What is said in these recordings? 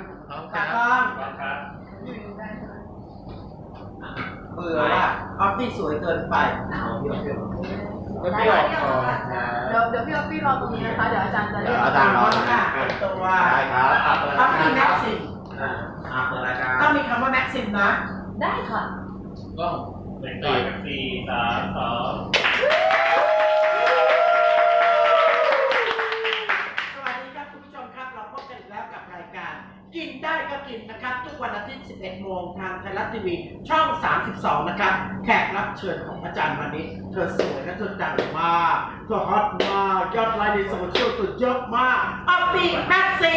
ตากล้องเบื่อว่าออฟฟี่สวยเกินไปเดี๋ยวพี่ออฟฟี่รอตรงนี้นะคะเดี๋ยวอาจารย์จะเรียกอาจารย์รอค่ะตัวได้ครับออฟฟี่แม็กซิมต้องมีคำว่าแม็กซิมนะได้ค่ะก็เป็น4 3 2กินได้ก็กินนะครับทุกวันอาทิตย์ 11 โมงทางไทยรัฐทีวีช่อง 32 นะครับแขกรับเชิญของอาจารย์วันนี้เธอสวยและเธอดังมากเธอฮอตมากยอดไลค์ในโซเชียลสุดยอดมากออฟฟี่แม็กซี่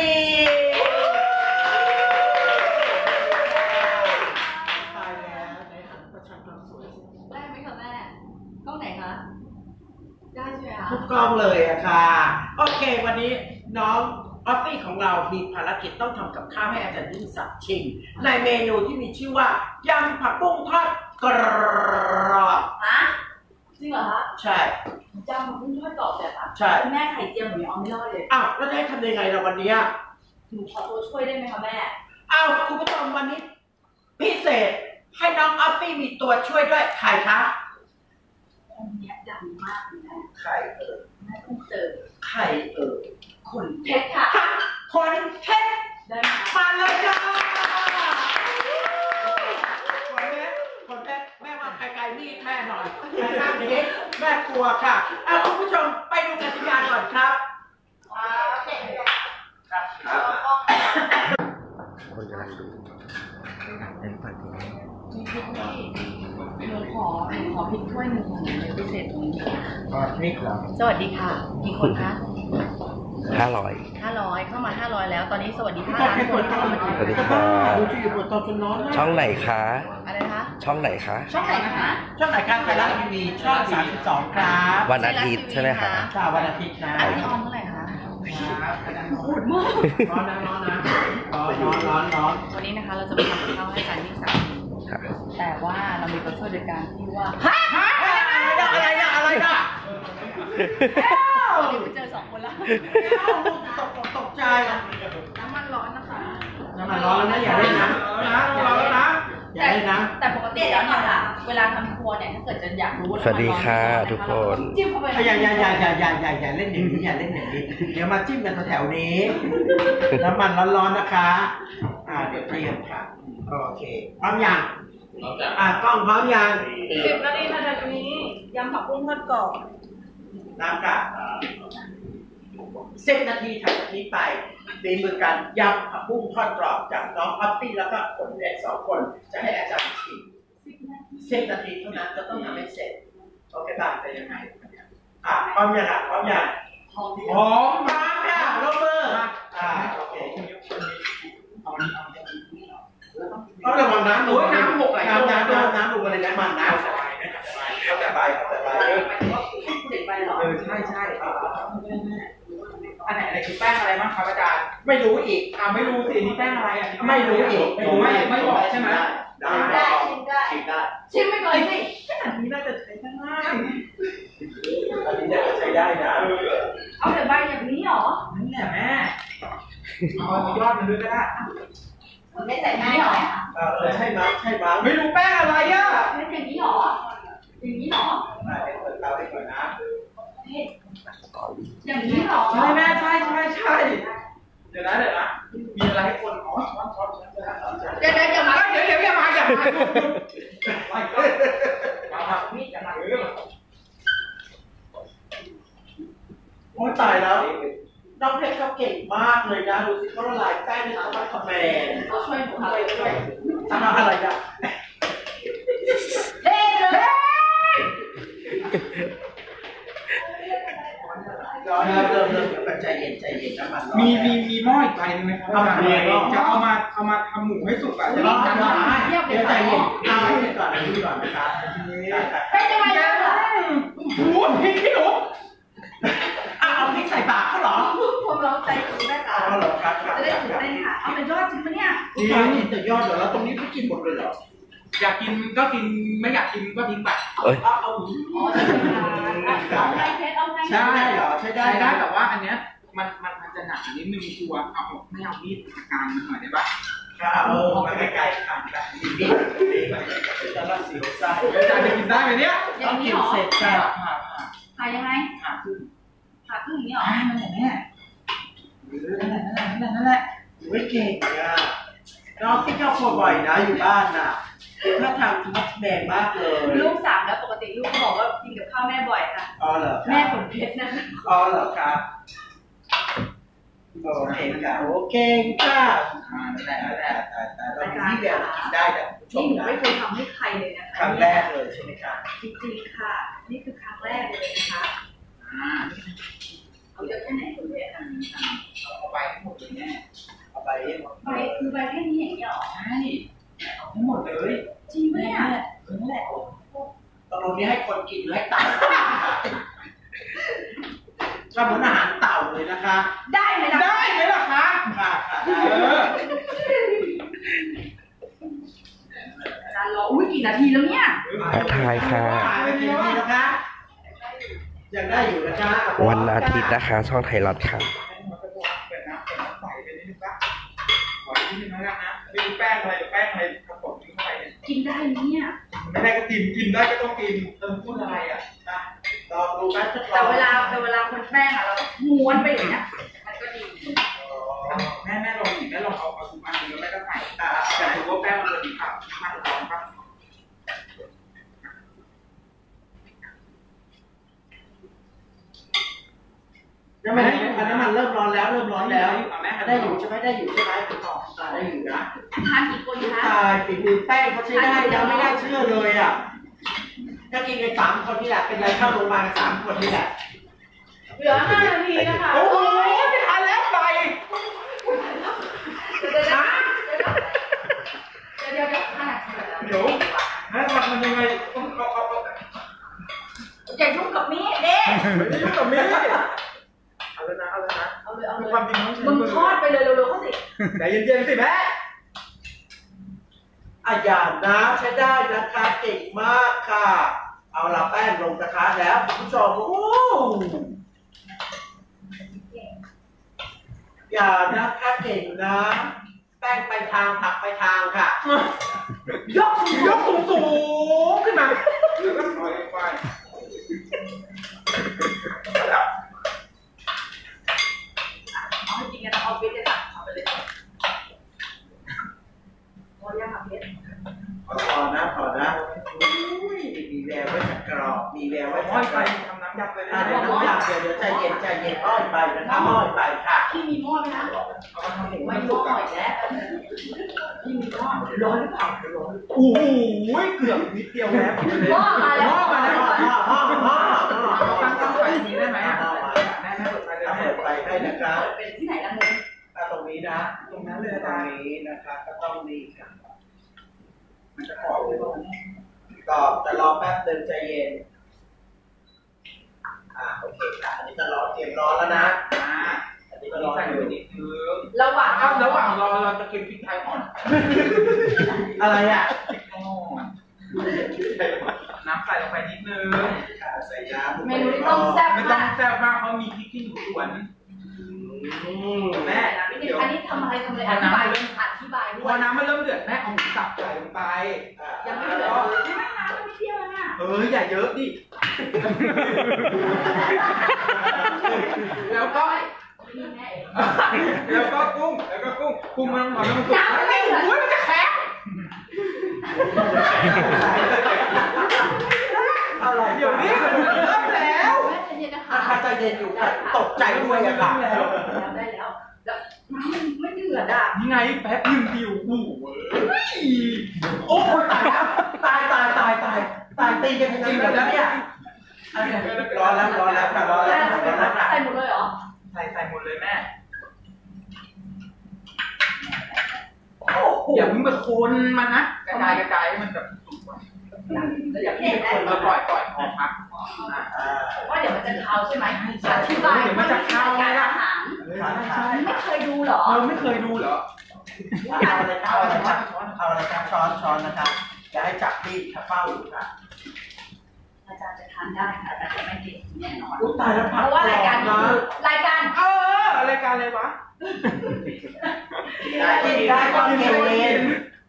ตายแล้วในหันประชันความสวยได้ไหมคะแม่กล้องไหนคะได้ใช่ไหมคะทุกกล้องเลยอะค่ะโอเควันนี้น้องออฟฟี่ของเรามีภารกิจต้องทำกับข้าวให้อาจารย์ยิ่งศักดิ์ชิมในเมนูที่มีชื่อว่ายำผักบุ้งทอดกรอบฮะจริงเหรอคะใช่ยำผักบุ้งทอดกรอบแบบใช่แม่ไข่เจียวหนูยังเอาไม่รอดเลยอ้าวแล้วจะให้ทำยังไงล่ะวันนี้หนูขอตัวช่วยได้ไหมคะแม่อ้าวคุณผู้ชมวันนี้พิเศษให้น้องออฟฟี่มีตัวช่วยด้วยใครคะคนนี้ดังมากเลยนะใครแม่เพิ่งเจอใครคนเพชรค่ะคนเพชรได้ไหมมาเลยจ้าคนเพชรแม่ว่าไกลๆนี่แม่หน่อยแม่นั่งนี้แม่กลัวค่ะคุณผู้ชมไปดูกติกาก่อนครับคนกำลังดูเป็นฝันที่หนูขอพริกถ้วยหนึ่งของหนูพิเศษตรงนี้พริกเหรอสวัสดีค่ะกี่คนคะ 500 เข้ามา500แล้วตอนนี้สวัสดี5 ล้านคนเข้ามาสวัสดีค่ะช่องไหนคะอะไรคะช่องไหนคะช่องไหนคะช่องไหนครับไทยรัฐทีวีช่อง32ครับวันอาทิตย์ใช่ไหมคะวันอาทิตย์นะอันนี้ออนเมื่อไหร่คะโหดมากร้อนวันนี้นะคะเราจะไปทำกับข้าวให้อาจารย์ยิ่งศักดิ์แต่ว่าเรามีตัวช่วยโดยการที่ว่าอะไรนะเดี๋ยวไปเจอ2 คนแล้วตกใจน้ำมันร้อนนะคะน้ำมันร้อนแล้วนะอย่าเล่นนะร้อนแล้วนะอย่าเล่นนะแต่ปกติแล้วเนี่ยค่ะเวลาทำครัวเนี่ยถ้าเกิดจะอยากรู้ว่าสวัสดีค่ะทุกคนจิ้มเข้าไปอย่าเล่นอย่างนี้อย่าเล่นอย่างนี้เดี๋ยวมาจิ้มกันแถวนี้น้ำมันร้อนๆนะคะเดี๋ยวเตรียมค่ะโอเคพร้อมยังกล้องพร้อมยัง 10 นาทีนาทีนี้ยำผักบุ้งทอดกรอบน้ำค่ะ10 นาทีถัดจากนี้ไปฝีมือการยำผักบุ้งทอดกรอบจากน้องออฟฟี่แล้วก็คนเด็ก2 คนจะให้อาจารย์ชิม10 นาทีเท่านั้นจะต้องทำให้เสร็จโอเคบ้างจะยังไงพร้อมยังพร้อมมาค่ะลงมือโอเคต้องระวังน้ำน้ำหกไหลน้ำลงไปในน้ำมันน้ำแต่ใบใช่อันไหนคือแป้งอะไรบ้างครับอาจารย์ไม่รู้อีกไม่รู้สินี่แป้งอะไรไม่รู้อีกไม่บอกใช่ไหมได้ชิมไปก่อนสิอันนี้น่าจะใช้ได้อันนี้น่าจะใช้ได้นะเอาแต่ใบอย่างนี้หรอนี่แหละแม่เอายอดมันด้วยก็ได้ไม่ใส่ไม้หรอใช่มั้งไม่รู้แป้งอะไรเป็นอย่างนี้หรออย่างนี้หรอเปิดเตาได้ก่อนนะอย่างนี้หรอใช่แม่ใช่เดี๋ยวนะมีอะไรให้คนช้อนเดี๋ยวอย่ามาโอ้ตายแล้วน้องเพชรเขาเก่งมากเลยนะดูสิเขาละลายแป้งในตัวคอมเมนต์เขาช่วยหนูทำอะไรด้วยทำอะไรอ่ะเริ่มใจเย็นน้ำมันมีหม้ออีกใบนึงไหมครับจะเอามาทำหมูให้สุกจะร้อนเดี๋ยวใจเย็นเอาให้ก่อนนะครับเป็นยังไงล่ะพูดพี่หนูเอาพริกใส่ปากเขาเหรอผมร้องใจคุณแม่ค่ะเหรอครับจะได้ตื่นเต้นค่ะเอาเป็นยอดจริงปะเนี่ยจริงแต่ยอดเดี๋ยวแล้วตรงนี้ไม่กินหมดเลยเหรออยากกินก็กินไม่อยากกินก็ทิ้งไปเอาไงเพชรเอาไงใช่เหรอใช่ได้แต่ว่าอันเนี้ยมันจะหนักนิดนึงกลัวเอาไม่เอามีดกลางหน่อยได้ปะค่ะมาไกลๆค่ะดีไปจะรักสีไส้อาจารย์จะกินได้ไหมเนี่ยต้องกินเสร็จค่ะผ่ายังไงผ่าครึ่งอย่างนี้หรอนั่นแหละแม่นั่นแหละไม่เก่งอ่ะน้องที่เข้าครัวบ่อยนะอยู่บ้านน่ะถ้าทำมัดแดงมากเลยลูก3แล้วปกติลูกก็บอกว่ากินกับข้าวแม่บ่อยค่ะอ๋อเหรอแม่ผลเพชรนะอ๋อเหรอครับโอเคค่ะโอเคค่ะนั่นแหละแต่เราที่แบบกินได้แต่นี่หนูไม่เคยทำให้ใครเลยนะคะครั้งแรกเลยใช่ไหมคะจริงๆค่ะนี่คือครั้งแรกเลยนะคะเอาเยอะแค่ไหนคนเดียวกันเอาไปทั้งหมดเลยแม่เอาไปคือใบแค่นี้อย่างนี้หรอใช่เอาทั้งหมดเลยจริงไหมเนี่ยนั่นแหละตรงนี้ให้คนกินให้เต่าทำเหมือนอาหารเต่าเลยนะคะได้ไหมล่ะคะค่ะอาจารย์รออุ้ยกี่นาทีแล้วเนี่ยถ่ายค่ะยังได้อยู่นะคะวันอาทิตย์นะคะช่องไทยรัฐค่ะไม่รู้แป้งอะไรผสมทิ้งเข้าไปกินได้เนี่ยไม่ได้ก็กินได้ก็ต้องกินพูดอะไรอ่ะลองดูไหมแต่เวลาคนแป้งอ่ะเราม้วนไปอย่างเนี้ยมันก็ดีแม่ลองอีกแม่ลองเอาทุกอันแล้วแม่ก็ใส่แต่ถือว่าแป้งมันจะดีครับมาลองครับน้ำมันเริ่มร้อนแล้วได้อยู่ใช่ไหมได้อยู่นะทานกี่คนคะตายฝีมือแป้งเขาใช้ได้ยังไม่ได้เชื่อเลยอ่ะถ้ากินกัน3 คนนี่แหละเป็นไรเข้าโรงพยาบาล3 คนนี่แหละเหลือ5 นาทีนะคะโอ้โหไม่ทันแล้วไปเดี๋ยวมันยังไงอย่ายุ่งกับมีดเด้ไม่ยุ่งกับมีดเอาเลยความจริงมึงทอดไปเลยเร็วๆเขาสิใจเย็นๆสิแม่อย่านะใช้ได้นะคะเก่งมากค่ะเอาละแป้งลงกระทะแล้วคุณผู้ชมอย่านะคะเก่งนะแป้งไปทางผักไปทางค่ะยกสูงขึ้นมาแล้วก็ปล่อยไปเอาให้จริงกันเอาเพชรเลยค่ะเอาไปเลยพอยังเพชรพอนะมีแววว่าจะกรอบมีแววว่าจะไปทำน้ำยำเลยนะน้ำยำเดี๋ยวใจเย็นอ้อยไปนะคะอ้อยไปค่ะพี่มีหม้อไหมนะเอามาทำหมูไม่หม้ออีกแล้วพี่มีหม้อร้อนหรือเปล่าโอ้โหเกือบนิดเดียวแล้วหม้อมาแล้วตั้งไฟนี้ได้ไหมแม่เปิดไฟเลยเปิดไฟให้นะครับเป็นที่ไหนล่ะมึงตรงนี้นะตรงนั้นเลยตรงนี้นะคะก็ต้องนี่ค่ะมันจะกรอบเลยก็จะรอแป๊บนึงใจเย็นโอเคค่ะอันนี้จะรอเตรียมร้อนแล้วนะอันนี้ก็รออยู่นิดนึงระหว่างรอเราจะกินพริกไทยอ่อนอะไรอ่ะพริกอ่อนน้ำใส่ลงไปนิดนึงใส่น้ำเมนูที่ต้องแซ่บไม่ต้องแซ่บมากเพราะมีพริกขี้หนูสวนแม่อันนี้ทำอะไรอธิบายด้วยพอน้ำมันเริ่มเดือดแม่เอาหมูสับใส่ลงไปยังไม่เดือดไม่น้ำมันไม่เที่ยวนะอย่าเยอะดิแล้วก็กุ้งมันหอมมันสุกมันจะแข็งเดี๋ยวนี้มันเริ่มแล้วใจเย็นอยู่ค่ะตกใจด้วยอะค่ะได้แล้วน้ำมันไม่เดือดอ่ะนี่ไงแป๊บนึงดิวโอ้ตายแล้วตายตีกันจริงๆแล้วเนี่ยร้อนแล้วค่ะร้อนแล้วใส่หมดเลยเหรอใส่หมดเลยแม่อย่าเพิ่งไปคนมันนะกระจายให้มันแบบสุกก่อนอย่าเพิ่งปล่อยพอพักว่าเดี๋ยวมันจะคาวใช่ไหมอธิบายเดี๋ยวมันจะคาวอะไรอาหารไม่เคยดูหรอไม่เคยดูเหรอเอาอะไรช้อนนะคะอย่าให้จับที่เฝ้าอยู่ค่ะอาจารย์จะทานได้ค่ะแต่จะไม่กินแน่นอนตายแล้วเพราะว่ารายการรายการอะไรวะได้ก็เก่ง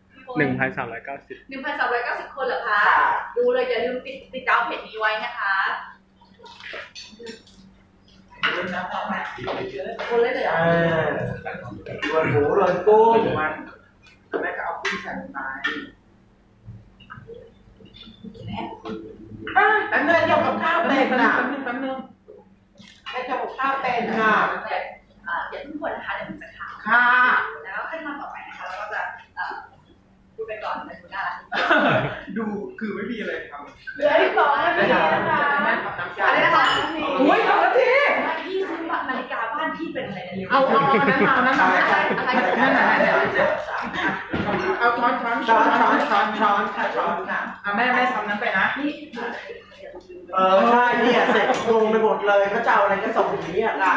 1,390 คนเหรอคะ ดูเลยอย่าลืมติดตามเพจนี้ไว้นะคะคนเลยเหรอรวนหมูรวนกุ้งมันแม่ก็เอากุ้งใส่ไปแล้วเงินเกี่ยวกับข้าวเต็มน่ะแป๊บนึงแม่เกี่ยวกับข้าวเต็มน่ะอย่าเพิ่งกดนะคะเดี๋ยวมันจะขาดค่ะแล้วขั้นตอนต่อไปนะคะเราก็จะพูดไปก่อนในดูหน้าดูคือไม่มีอะไรทำเหลืออีก2 นาทีนะคะแม่ทำน้ำอะไรยานะคะอุ้ย2 นาทีพี่ซื้อนาฬิกาบ้านพี่เป็นอะไรเนี่ยเอานั่นมานั่นมาเอาช้อนค่ะช้อนแม่ทำนั้นไปนะนี่ใช่เนี่ยเสร็จงงไปหมดเลยเขาจะเอาอะไรก็ส่งอย่างนี้ล่ะ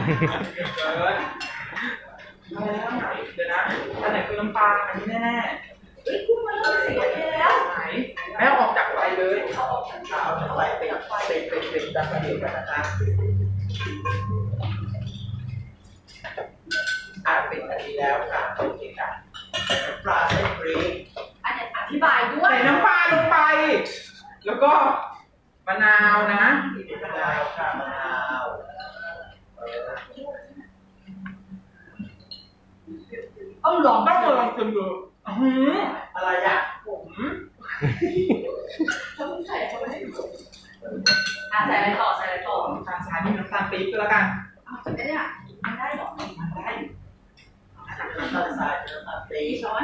เดี๋ยวนะอันไหนคือน้ำปลาอันนี้แน่กุ้งมันเริ่มเสียไปแล้วๆไหนแม่ออกจากไฟเลยเอาไปเป็นดับเบิลกันนะคะเป็นอันนี้แล้วค่ะโอเคค่ะปลาเส้นฟรีอันนี้อธิบายด้วยใส่น้ำปลาลงไป แล้วก็มะนาวนะมะนาวค่ะมะนาวต้องลองต้องลองชิมดูอะไรอ่ะเขาต้องใส่เขาไม่ให้ดูใส่อะไรต่อใส่อะไรต่อน้ำตาลทรายนี่น้ำตาลปี๊บก็แล้วกันจะได้อ่ะมันได้หรอมันได้น้ำตาลทรายน้ำตาลปี๊บช้อน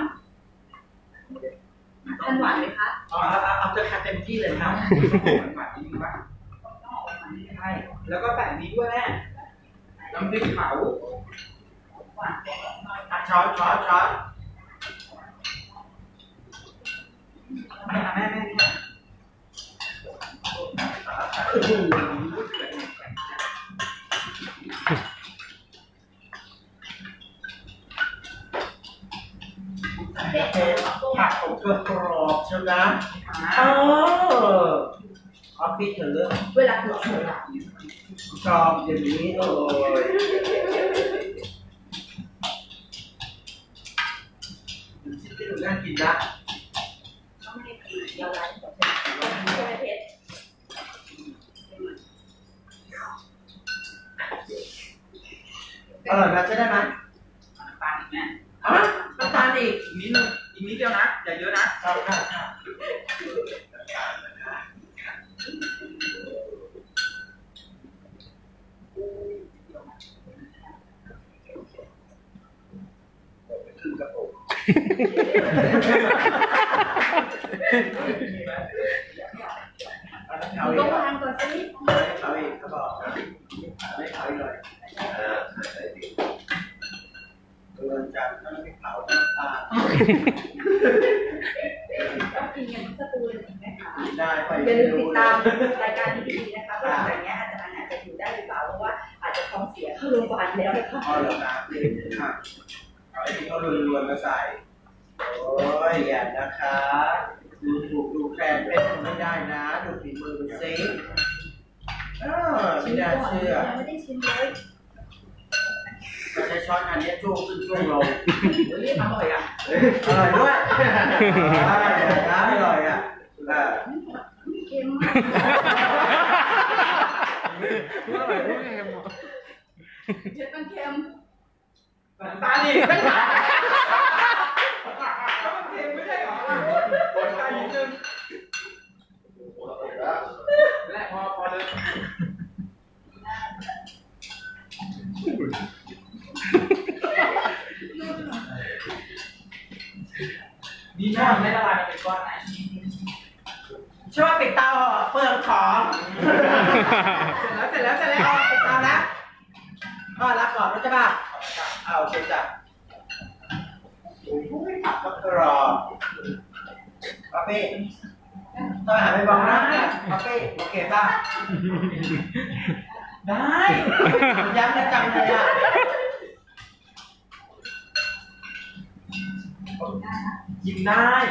ทานหวานไหมคะเอาเต็มที่เลยครับหวานนิดนึงป่ะใช่แล้วก็ใส่นี้ด้วยแม่น้ำพริกเผาช้อนแม่นี่ผักของเธอกรอบใช่ไหมออฟฟิศเธอเลือกเวลาคือโชว์กรอบอย่างนี้เลยที่หนูน่ากินนะเขาไม่ได้กินเดียวร้านของใช่ไหมเพชรอร่อยไหมใช่ได้ไหมน้ำตาลอีกแม่น้ำตาลอีกอีกนิดนึงอีกนิดเดียวนะอย่าเยอะนะค่ะคือกระปุกต้องวางก่อนสิเขาเองเขาบอกไม่เขาเลยเกินจากน้ำพริกเผาน้ำตาลต้องกินกันสตูเลยไหมคะได้ไปอย่าลืมติดตามรายการนี้ดีๆนะคะเพราะอย่างเงี้ยอาจจะอยู่ได้หรือเปล่าเพราะว่าอาจจะท้องเสียเข้าโรงพยาบาลแล้วนะคะอ๋อเหรอครับเอาไอ้ที่เขาลวนๆมาใส่โอ้ยอย่านะคะดูถูกดูแคลนเป็นไม่ได้นะดูฝีมือซิไม่น่าเชื่อไม่ได้ชิมเลยเราจะช้อนอันนี้ช่วงขึ้นช่วงลงอร่อยอ่ะอร่อยด้วยอร่อยอ่ะเค็มมากอร่อยด้วยเค็มเผ็ดมันเค็มน้ำตาลอีกไม่ใช่เค็มไม่ใช่หรอน้ำตาลนิดนึงและพอเลยนี่แม่ไม่ละลายมันเป็นก้อนไหนช่วยปิดเตาเปลืองของเสร็จแล้วปิดเตาแล้วก็รับก่อนนะจ๊ะป่ะเอาเสร็จจ้ะผักก็กรอบกาแฟต้องหาไปบอกนะกาแฟโอเคป่ะได้ย้ำกันจังเลยอ่ะกินได้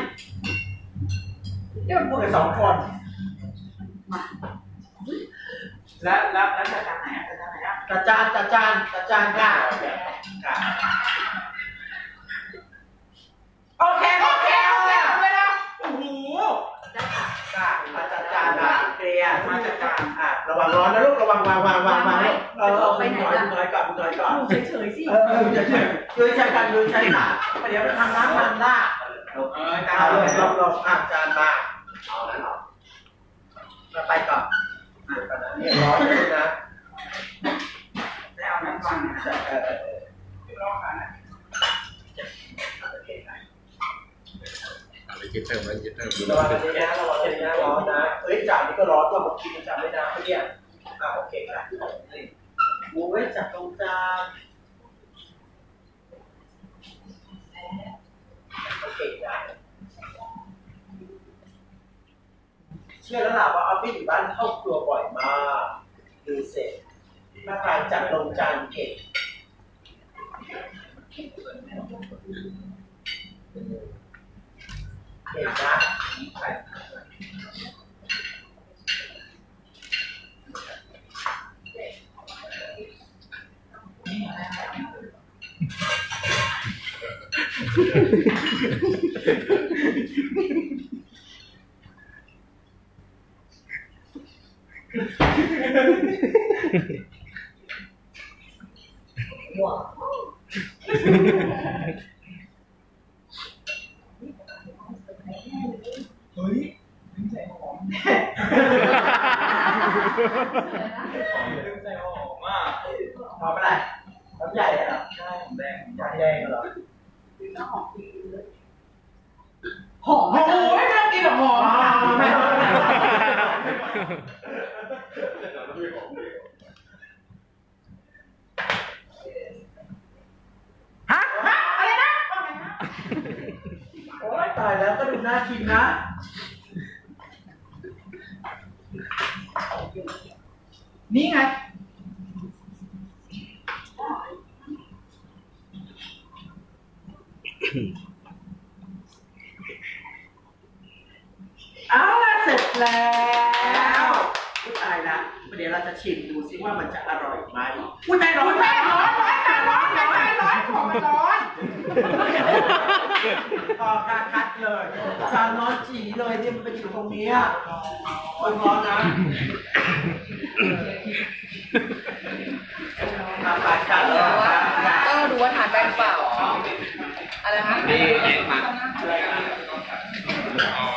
นี่มันพูดกัน2 คนแล้วจัดจานไหนอ่ะจัดจานไหนอ่ะจตาจานค่ะโอเคเวลาโอ้โหค่ะมาจัดจานนะเคลียร์มาจัดจานระวังร้อนนะลูกระวังวางไปหน่อยก่อนอยู่เฉยๆสิยืนใช้กันเดี๋ยวทำน้ำมันได้เอาเลยลองจานมาเอาแล้วเราไปก่อนนี่ร้อนเลยนะได้เอาน้ำมันรอค่ะนะอะไรคิดเติมมันคิดเติมระวังเลยนะร้อนนะเฮ้ยจานนี้ก็ร้อนก็มากินจานไม่นานไม่เนี่ยโอเคครับหมูไว้จับตรงจานโอเคได้เชื่อแล้วล่ะว่าออฟฟิศอยู่บ้านเข้าครัวบ่อยมากดูเสร็จถ้าการจัดลงจานเก่งนะว้าวเฮ้ยใส่หอมหอมอะไรหอมใหญ่เหรอใช่หอมแดงเหรอหอมโอ้ยไม่ต้องกินหรอกหอมอะไรนะโอ้ยตายแล้วก็ดูน่ากินนะนี่ไงเอาล่ะเสร็จแล้วตายละเดี๋ยวเราจะชิมดูซิว่ามันจะอร่อยไหมอุ้ยใจร้อนของมันร้อนต่อการคัดเลยจานร้อนจีเลยที่มันไปอยู่ตรงนี้มันร้อนนะปากจัดเลยก็ดูว่าทานได้หรือเปล่าอะไรนะ